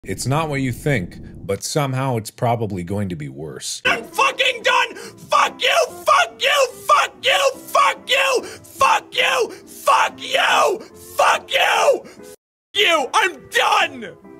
It's not what you think, but somehow it's probably going to be worse. I'm fucking done! Fuck you! Fuck you! Fuck you! Fuck you! Fuck you! Fuck you! Fuck you! Fuck you! I'm done!